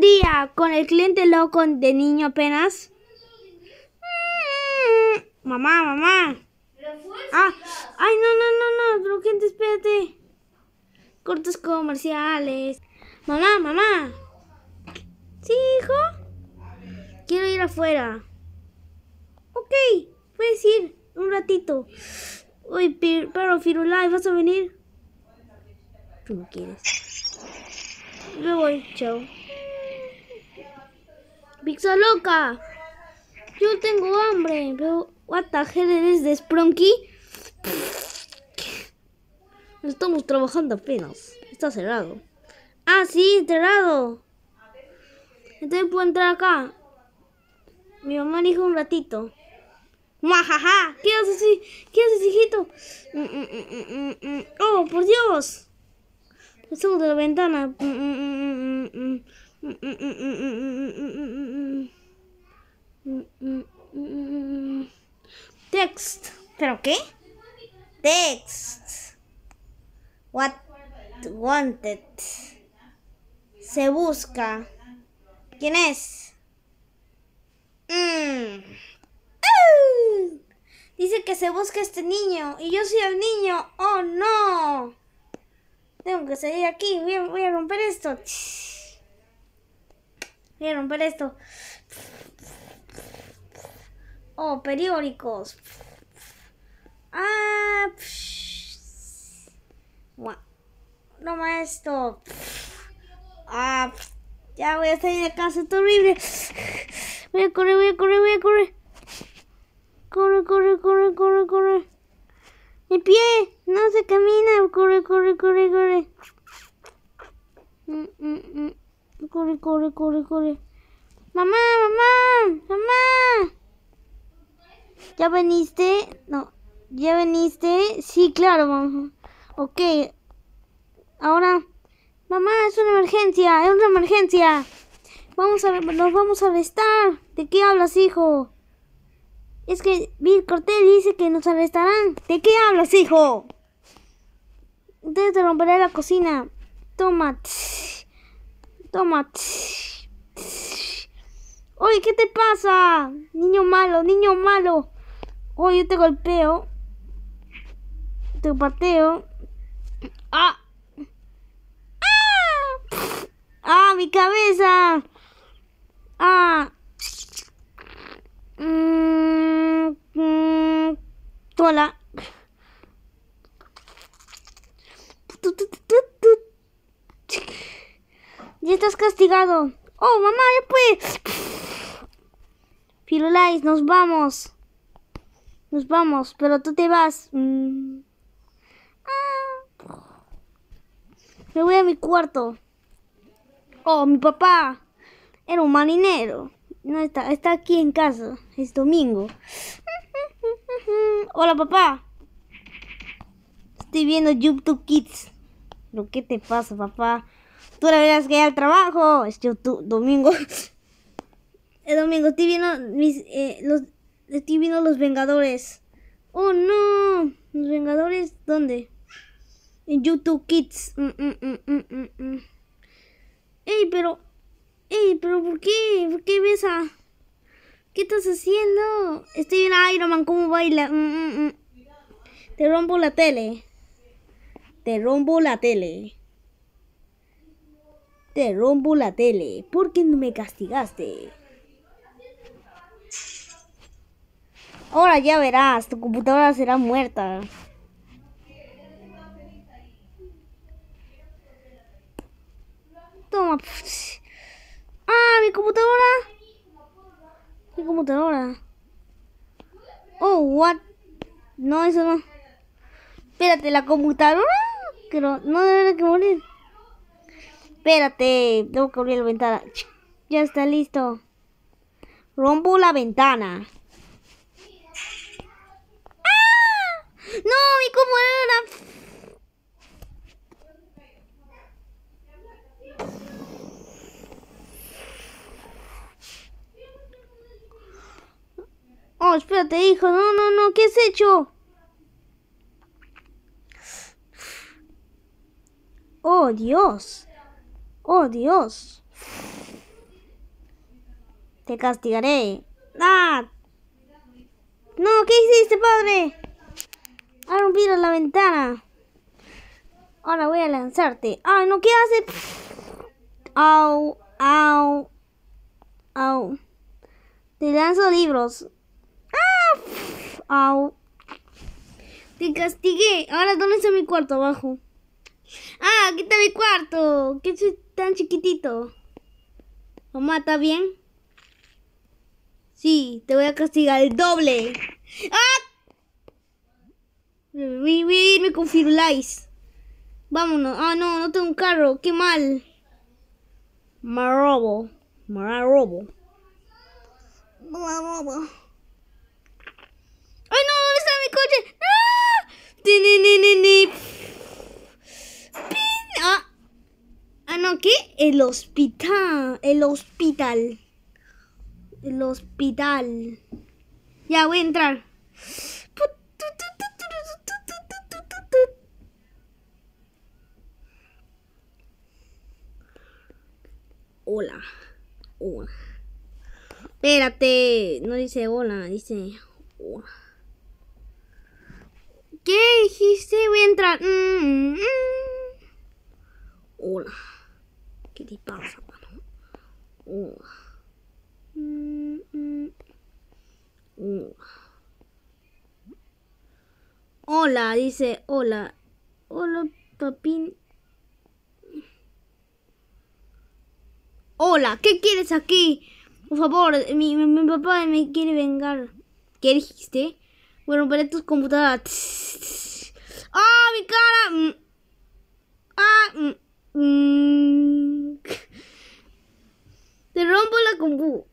día con el cliente loco de niño apenas. Mamá, mamá. Ay, no, pero gente, espérate. Cortes comerciales. Mamá, mamá. ¿Sí, hijo? Quiero ir afuera. Ok, puedes ir un ratito. Uy, pero Firulai, ¿vas a venir? Tú no quieres. Me voy, chao. Pizza loca. Yo tengo hambre, pero what the hell eres de Sprunky? Estamos trabajando apenas. Está cerrado. Ah, sí, cerrado. Entonces puedo entrar acá. Mi mamá dijo un ratito. ¡Majaja! ¿Qué haces, hijito? ¡Oh, por Dios! Estamos de la ventana. Text. ¿Pero qué? Text. What wanted. Se busca. ¿Quién es? Dice que se busca este niño y yo soy el niño. ¡Oh, no! Tengo que salir aquí. Voy a romper esto. Voy a romper esto. Oh, periódicos. Toma esto. Ya voy a salir de casa. Es horrible. Voy a correr. Corre. Mi pie no se camina. Corre. Corre. Mamá. ¿Ya veniste? No. ¿Ya veniste? Sí, claro, mamá. Ok. Ahora, mamá, es una emergencia. Nos vamos a arrestar. ¿De qué hablas, hijo? Es que Bill Cortés dice que nos arrestarán. ¿De qué hablas, hijo? Entonces te romperé la cocina. Toma. Oye, ¿qué te pasa? Niño malo. Oye, yo te golpeo. Te pateo. Mi cabeza. Hola. Ya estás castigado. Oh, mamá, ya pues. Firulais, nos vamos, pero tú te vas. Me voy a mi cuarto. Oh, mi papá era un marinero. No está aquí en casa. Es domingo. Hola, papá. Estoy viendo YouTube Kids. ¿Pero qué te pasa, papá? Tú la verás que ir al trabajo. Es YouTube domingo. El domingo estoy viendo estoy viendo Los Vengadores. Oh, no. ¿Los Vengadores dónde? En YouTube Kids. Pero ¿por qué? ¿Por qué besa? ¿Qué estás haciendo? Estoy viendo a Iron Man cómo baila. Te rompo la tele. ¿Por qué no me castigaste? Ahora ya verás, tu computadora será muerta. Toma. Mi computadora. Oh, what? No, eso no. Espérate, la computadora. Pero no debe que morir. Espérate, tengo que abrir la ventana. Ya está listo. Rompo la ventana. ¡No, mi computadora! Oh, espérate, hijo. No, ¿qué has hecho? Oh, Dios. Te castigaré. ¡Ah! No, ¿qué hiciste, padre? Ha rompido la ventana. Ahora voy a lanzarte. ¡Ay, no! ¿Qué hace? Au, au, au. Te lanzo libros. ¡Ah! Au. Te castigué. Ahora, ¿dónde está mi cuarto? Abajo. ¡Ah! Aquí está mi cuarto. ¿Qué soy tan chiquitito? Mamá, ¿está bien? Sí, te voy a castigar el doble. ¡Ah! Voy a irme con Firulais. Vámonos. Ah, no, no tengo un carro. Qué mal. Me robo. ¡Ay, no! ¿Dónde está mi coche? ¡Ah! ¡Pin! Ah, no, ¿qué? El hospital. Ya, voy a entrar. Hola. Espérate. No dice hola, dice hola. ¿Qué dijiste? Voy a entrar. Hola. ¿Qué te pasa, mano? Hola. Hola, dice hola. Hola, papín. Hola, ¿qué quieres aquí? Por favor, mi papá me quiere vengar. ¿Qué dijiste? Bueno, para tus computadoras. ¡Ah, mi cara! Te rompo la compu.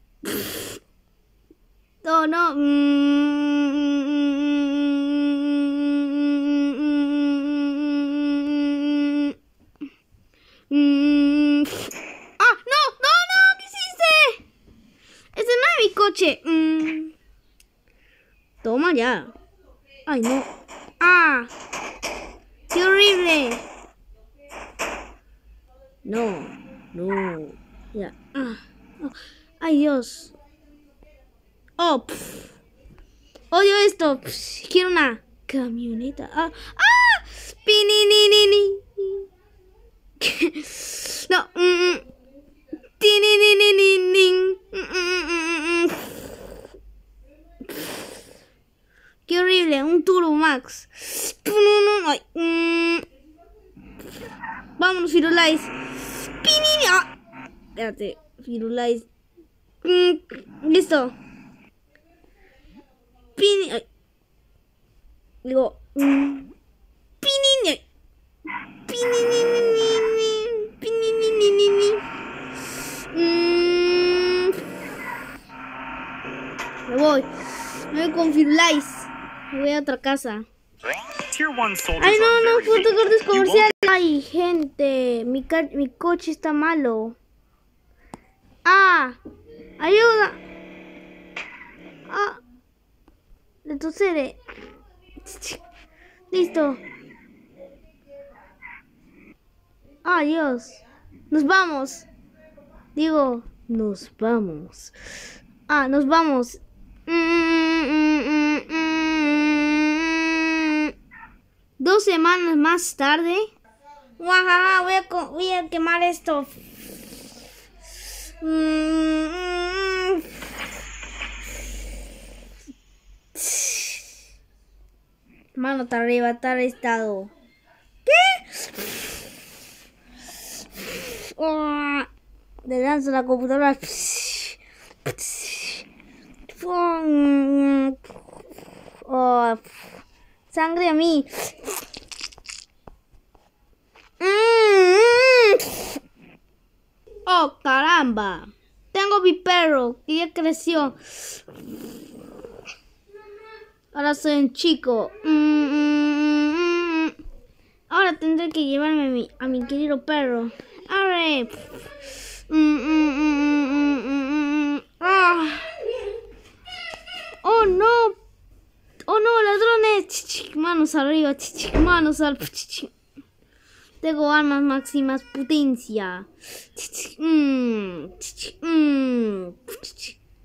Oh, no. ¡Ah, no! ¡No, no! ¿Qué hiciste? Ese no es mi coche. Toma ya. Ay, no. ¡Ah! ¡Qué horrible! No. Ya. Oh. Ay, Dios. Oh, odio esto. Quiero una camioneta. Pininini. No. Qué horrible. Un Turbo Max. Ay. Vámonos, Firulais. Espérate, Firulais. Listo. Ay. Digo. Me voy con Firulais. Me voy a otra casa. Ay, no, fotocortes comerciales. Ay, gente, mi coche está malo. Ayuda. Retrocede. Listo. Dios. Nos vamos. Digo, nos vamos. Nos vamos. 2 semanas más tarde. Guajaja, voy a quemar esto. Mano, está arriba, está arrestado. ¿Qué? Le lanzo la computadora. Sangre a mí. Oh, caramba. Tengo mi perro que ya creció. Ahora soy un chico. Ahora tendré que llevarme a mi querido perro. ¡Arre! ¡Oh, no! ¡Oh, no! ¡Ladrones! Manos arriba. Manos al... Tengo armas máximas potencia.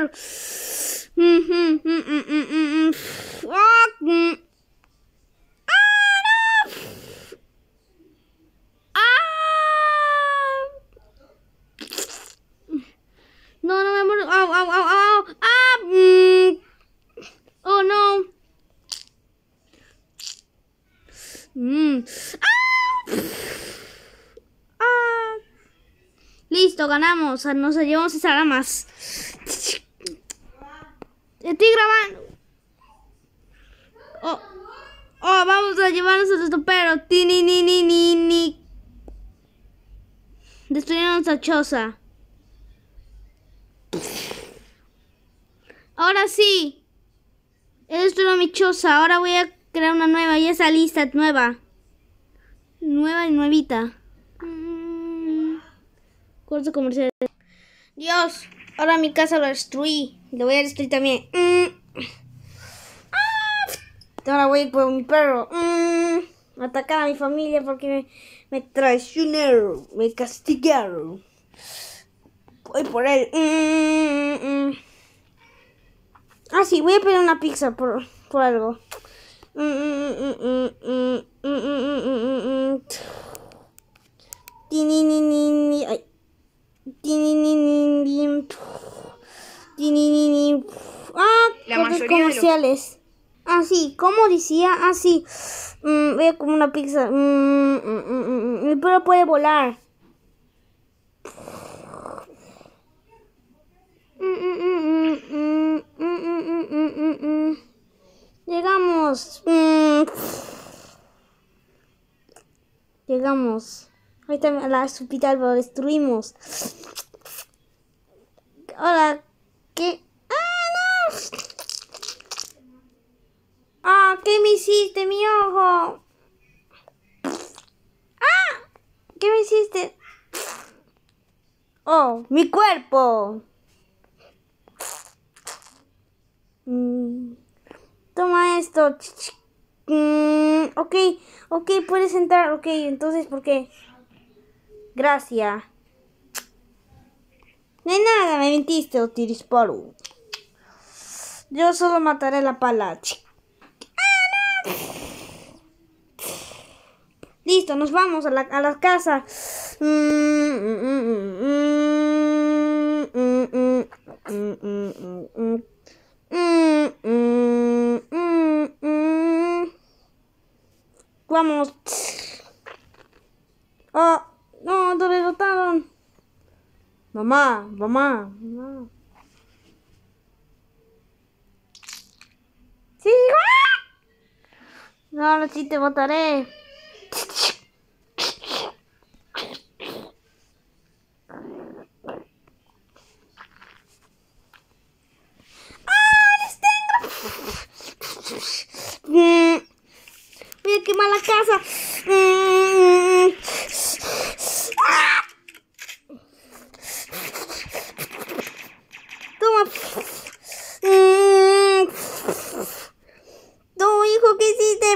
atacar. No, no me muero. Au, au, au, au. Oh, no. Listo, ganamos. Nos llevamos esas armas. Estoy grabando. Oh, vamos a llevarnos a los toperos. Ni. Destruyeron nuestra choza. Ahora sí. He destruido mi choza. Ahora voy a crear una nueva. Y esa lista nueva. Nueva y nuevita. Corto comercial. Dios. Ahora mi casa lo destruí. Lo voy a destruir también. Ahora voy a ir por mi perro. Atacar a mi familia porque me traicionaron. Me castigaron. Voy por él. Sí, voy a pedir una pizza por algo. Cortes comerciales. Sí, ¿cómo decía? Sí. Voy a comer una pizza. Mi perro puede volar. Llegamos. Ahorita a la hospital lo destruimos. Ahora, ¿qué? No. ¿Qué me hiciste, mi ojo? ¿Qué me hiciste? Mi cuerpo. Toma esto. Ok, puedes entrar. Ok, entonces, ¿por qué? Gracias. No hay nada, me mentiste, Otirisporu. Yo solo mataré la pala. No. Listo, nos vamos a la casa. Vamos. No, lo derrotaron. Mamá. Sí. No, ahora sí te botaré. Voy a quemar la casa. Toma. Tu hijo, ¿qué hiciste?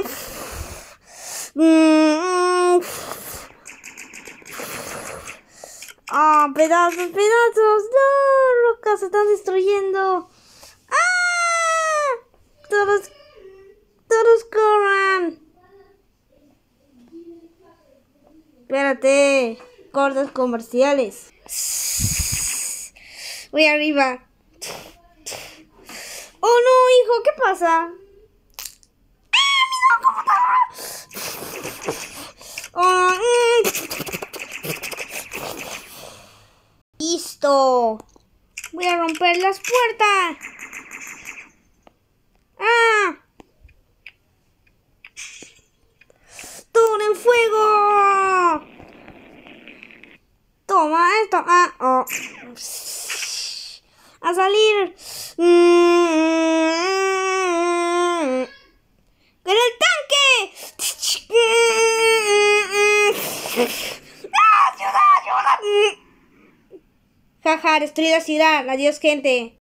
Pedazos. No, rocas se están destruyendo. Todos corran. Espérate. Cortes comerciales. Voy arriba. Oh no, hijo, ¿qué pasa? Listo. Voy a romper las puertas. ¡Todo en fuego! Toma esto. A salir. ¡Con el tanque! ¡Ayuda! Jaja, destruí la ciudad. Adiós, gente.